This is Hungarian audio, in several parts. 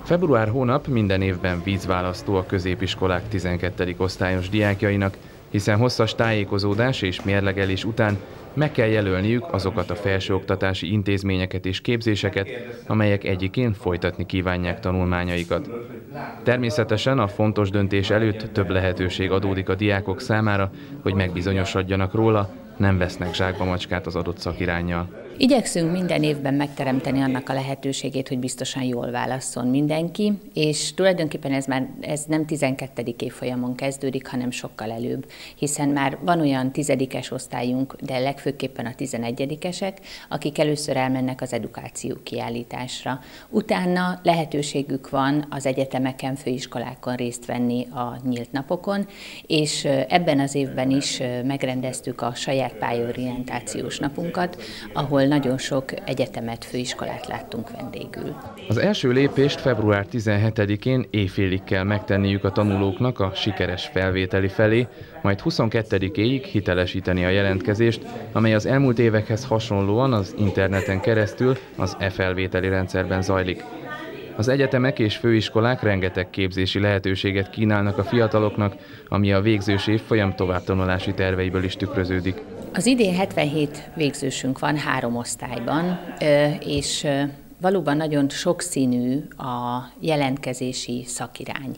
Február hónap minden évben vízválasztó a középiskolák 12. osztályos diákjainak, hiszen hosszas tájékozódás és mérlegelés után meg kell jelölniük azokat a felsőoktatási intézményeket és képzéseket, amelyek egyikén folytatni kívánják tanulmányaikat. Természetesen a fontos döntés előtt több lehetőség adódik a diákok számára, hogy megbizonyosodjanak róla, nem vesznek zsákba macskát az adott szakiránnyal. Igyekszünk minden évben megteremteni annak a lehetőségét, hogy biztosan jól válasszon mindenki, és tulajdonképpen ez nem 12. évfolyamon kezdődik, hanem sokkal előbb, hiszen már van olyan 10-es osztályunk, de legfőképpen a 11-esek, akik először elmennek az edukáció kiállításra. Utána lehetőségük van az egyetemeken, főiskolákon részt venni a nyílt napokon, és ebben az évben is megrendeztük a saját pályaorientációs napunkat, ahol nagyon sok egyetemet, főiskolát láttunk vendégül. Az első lépést február 17-én éjfélig kell megtenniük a tanulóknak a sikeres felvételi felé, majd 22-éig hitelesíteni a jelentkezést, amely az elmúlt évekhez hasonlóan az interneten keresztül az e-felvételi rendszerben zajlik. Az egyetemek és főiskolák rengeteg képzési lehetőséget kínálnak a fiataloknak, ami a végzős évfolyam továbbtanulási terveiből is tükröződik. Az idén 77 végzősünk van 3 osztályban, és valóban nagyon sokszínű a jelentkezési szakirány.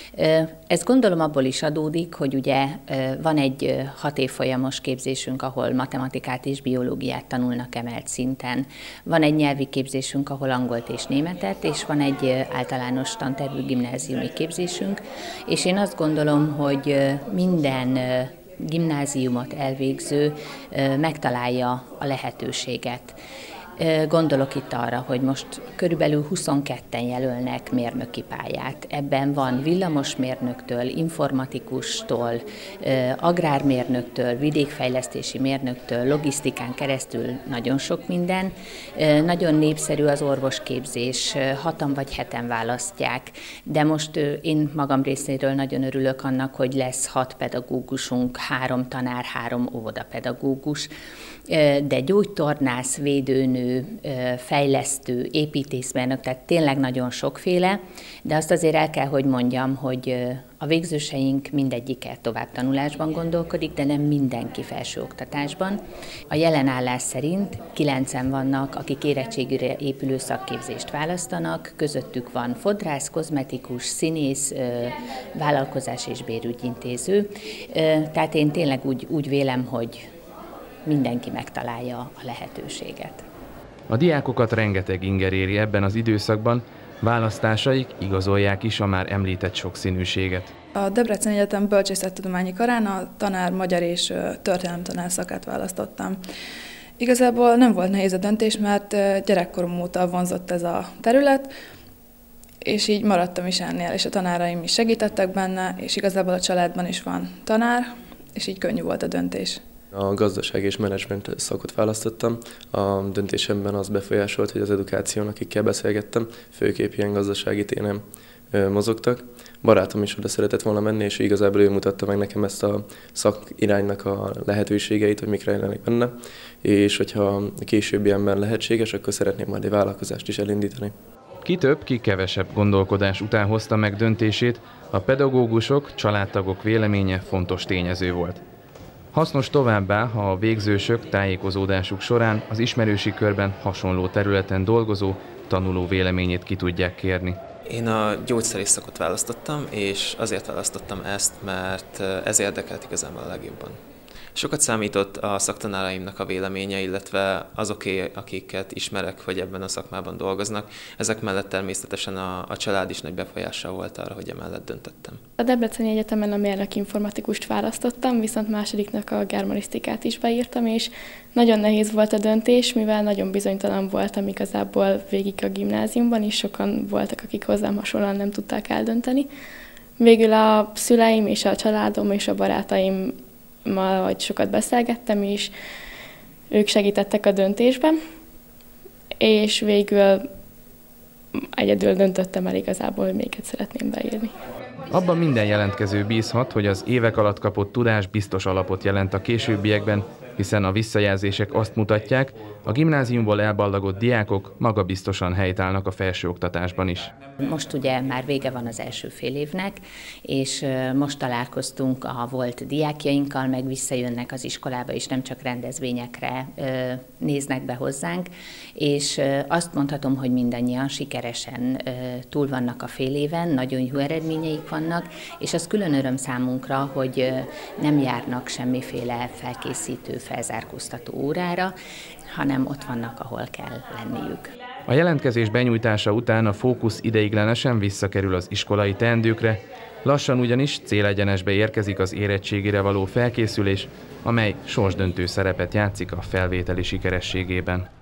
Ez gondolom abból is adódik, hogy ugye van egy 6 évfolyamos képzésünk, ahol matematikát és biológiát tanulnak emelt szinten. Van egy nyelvi képzésünk, ahol angolt és németet, és van egy általános tantervű gimnáziumi képzésünk, és én azt gondolom, hogy minden gimnáziumot elvégző megtalálja a lehetőséget. Gondolok itt arra, hogy most körülbelül 22-en jelölnek mérnöki pályát. Ebben van villamosmérnöktől, informatikustól, agrármérnöktől, vidékfejlesztési mérnöktől, logisztikán keresztül nagyon sok minden. Nagyon népszerű az orvosképzés, 6-an vagy 7-en választják, de most én magam részéről nagyon örülök annak, hogy lesz 6 pedagógusunk, 3 tanár, 3 óvodapedagógus, de gyógytornász, védőnő, fejlesztő, építészmérnök, tehát tényleg nagyon sokféle, de azt azért el kell, hogy mondjam, hogy a végzőseink mindegyike továbbtanulásban gondolkodik, de nem mindenki felsőoktatásban. A jelen állás szerint 9-en vannak, akik érettségire épülő szakképzést választanak, közöttük van fodrász, kozmetikus, színész, vállalkozás és bérügyintéző. Tehát én tényleg úgy vélem, hogy mindenki megtalálja a lehetőséget. A diákokat rengeteg inger éri ebben az időszakban, választásaik igazolják is a már említett sokszínűséget. A Debreceni Egyetem Bölcsészettudományi Karán a tanár magyar és történelemtanár szakát választottam. Igazából nem volt nehéz a döntés, mert gyerekkorom óta vonzott ez a terület, és így maradtam is ennél, és a tanáraim is segítettek benne, és igazából a családban is van tanár, és így könnyű volt a döntés. A gazdaság és menedzsment szakot választottam. A döntésemben az befolyásolt, hogy az edukáción, akikkel beszélgettem, főképp ilyen gazdasági téren mozogtak. Barátom is oda szeretett volna menni, és igazából ő mutatta meg nekem ezt a szakiránynak a lehetőségeit, hogy mik rejlenek benne, és hogyha későbbiekben lehetséges, akkor szeretném majd egy vállalkozást is elindítani. Ki több, ki kevesebb gondolkodás után hozta meg döntését, a pedagógusok, családtagok véleménye fontos tényező volt. Hasznos továbbá, ha a végzősök tájékozódásuk során az ismerősi körben hasonló területen dolgozó tanuló véleményét ki tudják kérni. Én a gyógyszerész szakot választottam, és azért választottam ezt, mert ez érdekelt igazából a legjobban. Sokat számított a szaktanáraimnak a véleménye, illetve azoké, akiket ismerek, hogy ebben a szakmában dolgoznak. Ezek mellett természetesen a család is nagy befolyással volt arra, hogy emellett döntöttem. A Debreceni Egyetemen a mérnöki informatikust választottam, viszont másodiknak a germanisztikát is beírtam, és nagyon nehéz volt a döntés, mivel nagyon bizonytalan voltam igazából végig a gimnáziumban, és sokan voltak, akik hozzám hasonlóan nem tudták eldönteni. Végül a szüleim és a családom és a barátaim hogy sokat beszélgettem, és ők segítettek a döntésben, és végül egyedül döntöttem el igazából, hogy melyiket szeretném beírni. Abban minden jelentkező bízhat, hogy az évek alatt kapott tudás biztos alapot jelent a későbbiekben, hiszen a visszajelzések azt mutatják, a gimnáziumból elballagott diákok magabiztosan helytállnak a felsőoktatásban is. Most ugye már vége van az első fél évnek, és most találkoztunk a volt diákjainkkal, meg visszajönnek az iskolába, és nem csak rendezvényekre néznek be hozzánk, és azt mondhatom, hogy mindannyian sikeresen túl vannak a fél éven, nagyon jó eredményeik vannak, és az külön öröm számunkra, hogy nem járnak semmiféle felkészítő, felzárkóztató órára, hanem ott vannak, ahol kell lenniük. A jelentkezés benyújtása után a fókusz ideiglenesen visszakerül az iskolai teendőkre, lassan ugyanis célegyenesbe érkezik az érettségire való felkészülés, amely sorsdöntő szerepet játszik a felvételi sikerességében.